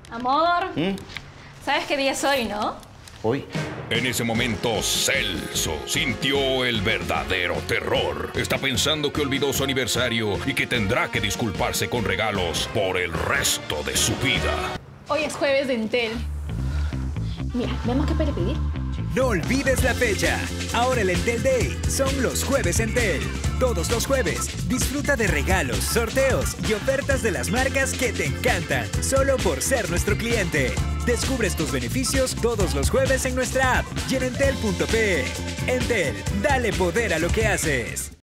Amor, ¿sabes qué día es hoy, no? Hoy. En ese momento, Celso sintió el verdadero terror. Está pensando que olvidó su aniversario y que tendrá que disculparse con regalos por el resto de su vida. Hoy es jueves de Entel. Mira, ¿vemos qué puede pedir? No olvides la fecha. Ahora el Entel Day son los jueves Entel. Todos los jueves, disfruta de regalos, sorteos y ofertas de las marcas que te encantan, solo por ser nuestro cliente. Descubres tus beneficios todos los jueves en nuestra app y en entel.pe. Entel, dale poder a lo que haces.